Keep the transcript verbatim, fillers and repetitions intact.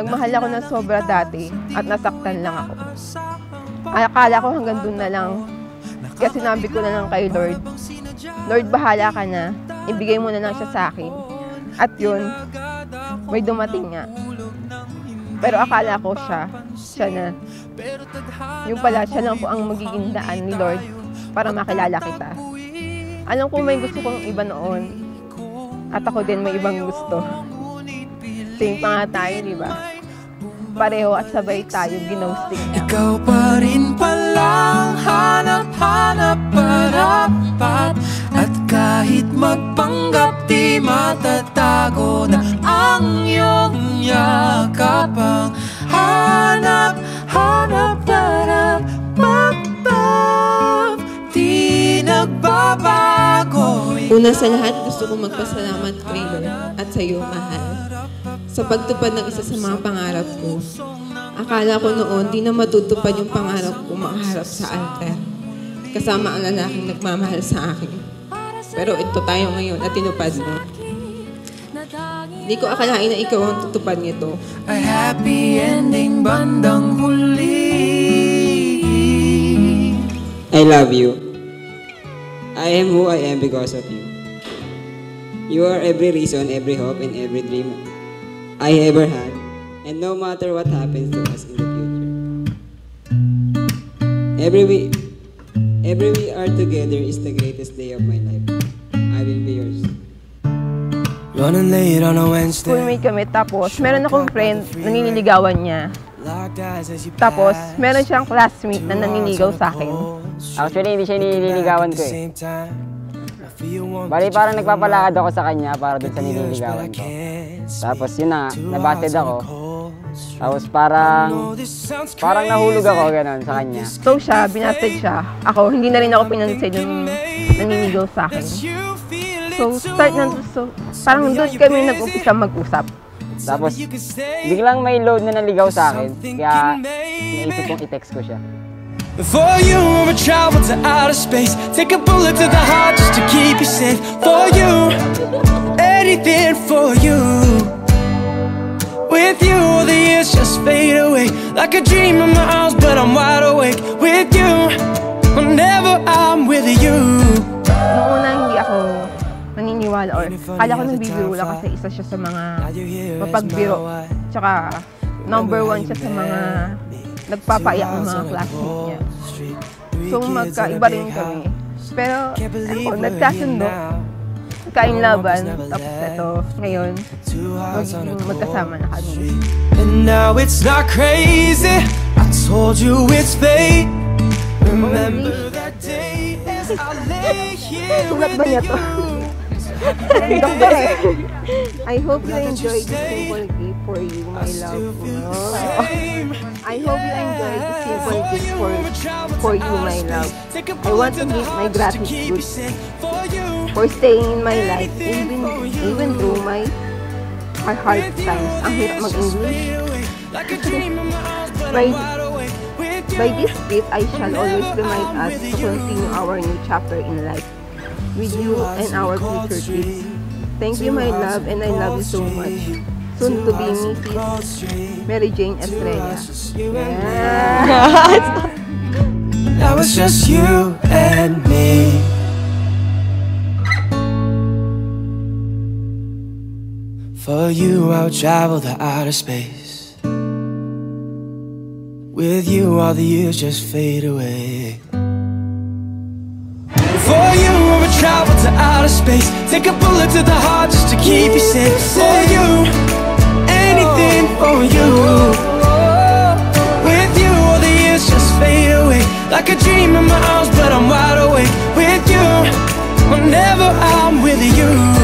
nagmahal ako ng sobra dati at nasaktan lang ako. Akala ko hanggang dun na lang. Kaya sinabi ko na lang kay Lord, Lord, bahala ka na. Ibigay mo na lang siya sa akin. At yun, may dumating nga. Pero akala ko siya, siya na. Yung pala, siya lang po ang magiging daan ni Lord para makilala kita. Alam ko may gusto kong iba noon. At ako din may ibang gusto. Same pa nga tayo, di ba? Pareho at sabay tayo ginosting niya. Ikaw pa rin palang hanap-hanap parapat. At kahit magpanggap di matatago na ang iyong yakapang hanap-hanap parapat. Di nagbabago. Una sa lahat, gusto kong magpasalamat kay Lord at sa iyo, mahal, sa pagtupad ng isa sa mga pangarap ko. Akala ko noon, di na matutupad yung pangarap ko makaharap sa altar, kasama ang lalaking nagmamahal sa akin. Pero ito tayo ngayon at tinupad mo. Di ko akalain na ikaw ang tutupad nito. A happy ending bandang huli. I love you. I am who I am because of you. You are every reason, every hope, and every dream I ever had. And no matter what happens to us in the future, every we, every we are together is the greatest day of my life. I will be yours. Running late on a Wednesday. Schoolmate kami, tapos meron akong friend na niniligawan niya. Tapos, meron siyang classmate na naninigaw sa akin. Actually, hindi siya nililigawan ko eh. Bali, parang nagpapalakad ako sa kanya para dun sa nililigawan ko. Tapos yun na, nabasted ako. Tapos parang, parang nahulog ako gano'n sa kanya. So siya, binasted siya. Ako, hindi na rin ako pinansin yung naninigaw sa akin. So, start na, so, parang doon kami nag-umpisa mag-usap. Tapos, biglang may load na naligaw sa akin, kaya naisip kong i-text ko siya. For you, I travel to outer space. Take a bullet to the heart just to keep you safe. For you, anything for you. With you, the years just fade away. Like a dream in my arms, but I'm wide awake. With you, whenever I'm with you. Noong una, hindi ako naniniwala or kala ko nagbibiro lang kasi isa siya sa mga mapagbiro. Tsaka number one siya sa mga nagpapaiyak ng mga classmates niya. So magkaiba rin kami. Pero ako, nagkasundo. Kain laban. Tapos ito, ngayon, mag magkasama na kami. And now it's not crazy. I told you it's fate. Remember that day as I lay here with you. I hope you enjoyed this simple gift for you, my love. Oh. I hope you enjoyed this simple gift for, for you, my love. I want to give my gratitude for staying in my life, even, even through my hard times. Ang hirap mag-English. By, by this gift, I shall always remind us to continue our new chapter in life with you and our future kids. Thank you, my love, and I love you so much. Soon to be Missus Mary Jane Estrella. Yeah. Now it's just you and me. For you, I'll travel to outer space. With you, all the years just fade away. For you, I would travel to outer space. Take a bullet to the heart just to keep you safe. For you, anything for you. With you, all the years just fade away. Like a dream in my arms, but I'm wide awake. With you, whenever I'm with you.